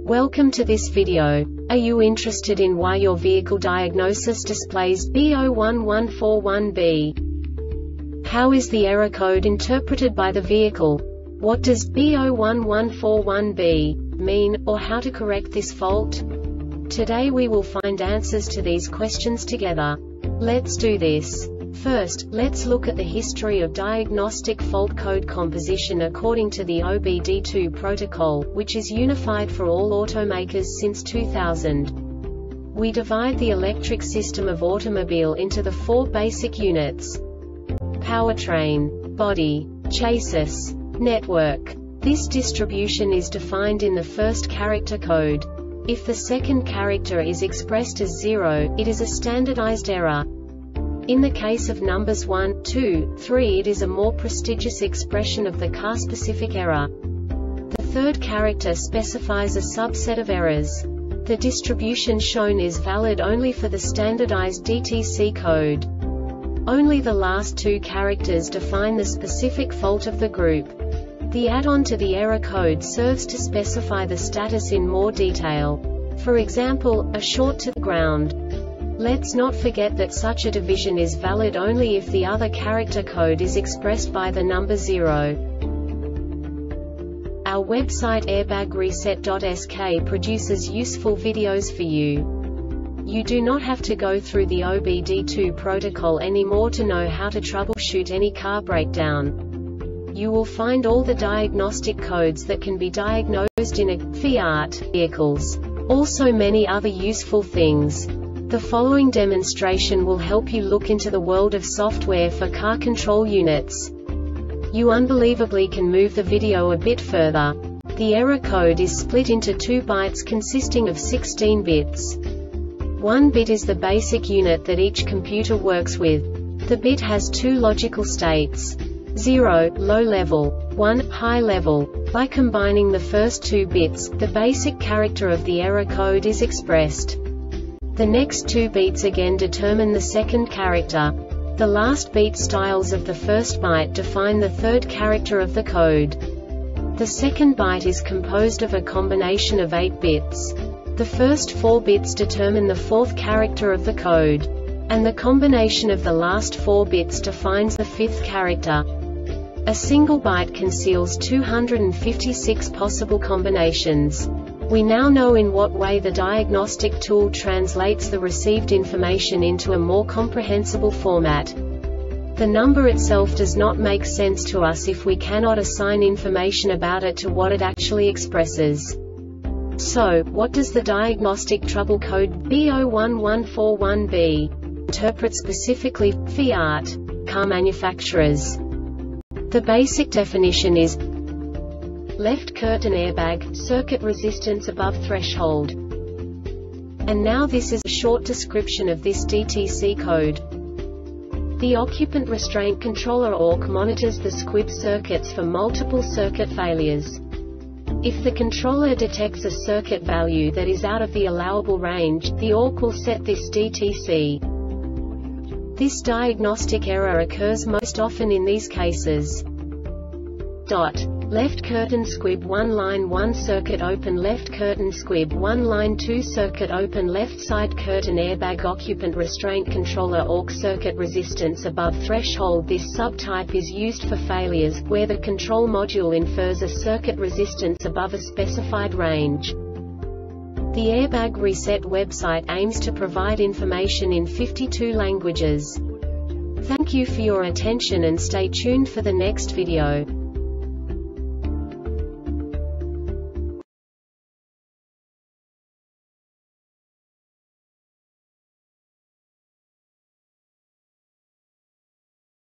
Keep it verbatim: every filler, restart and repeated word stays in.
Welcome to this video. Are you interested in why your vehicle diagnosis displays B zero one one four one B? How is the error code interpreted by the vehicle? What does B zero one one four one B mean, or how to correct this fault? Today we will find answers to these questions together. Let's do this. First, let's look at the history of diagnostic fault code composition according to the O B D two protocol, which is unified for all automakers since two thousand. We divide the electric system of automobile into the four basic units: powertrain, body, chassis, network. This distribution is defined in the first character code. If the second character is expressed as zero, it is a standardized error. In the case of numbers one, two, three, it is a more prestigious expression of the car-specific error. The third character specifies a subset of errors. The distribution shown is valid only for the standardized D T C code. Only the last two characters define the specific fault of the group. The add-on to the error code serves to specify the status in more detail. For example, a short to the ground. Let's not forget that such a division is valid only if the other character code is expressed by the number zero. Our website airbag reset dot S K produces useful videos for you. You do not have to go through the O B D two protocol anymore to know how to troubleshoot any car breakdown. You will find all the diagnostic codes that can be diagnosed in a Fiat vehicles. Also many other useful things. The following demonstration will help you look into the world of software for car control units. You unbelievably can move the video a bit further. The error code is split into two bytes consisting of sixteen bits. One bit is the basic unit that each computer works with. The bit has two logical states: zero, low level, one, high level. By combining the first two bits, the basic character of the error code is expressed. The next two beats again determine the second character. The last beat styles of the first byte define the third character of the code. The second byte is composed of a combination of eight bits. The first four bits determine the fourth character of the code. And the combination of the last four bits defines the fifth character. A single byte conceals two hundred fifty-six possible combinations. We now know in what way the diagnostic tool translates the received information into a more comprehensible format. The number itself does not make sense to us if we cannot assign information about it to what it actually expresses. So, what does the diagnostic trouble code B zero one one four one B interpret specifically for Fiat car manufacturers? The basic definition is left curtain airbag, circuit resistance above threshold. And now this is a short description of this D T C code. The occupant restraint controller O R C monitors the squib circuits for multiple circuit failures. If the controller detects a circuit value that is out of the allowable range, the O R C will set this D T C. This diagnostic error occurs most often in these cases. Dot. Left curtain squib one line one circuit open, left curtain squib one line two circuit open, left side curtain airbag occupant restraint controller O R C circuit resistance above threshold. This subtype is used for failures where the control module infers a circuit resistance above a specified range. The Airbag Reset website aims to provide information in fifty-two languages. Thank you for your attention and stay tuned for the next video.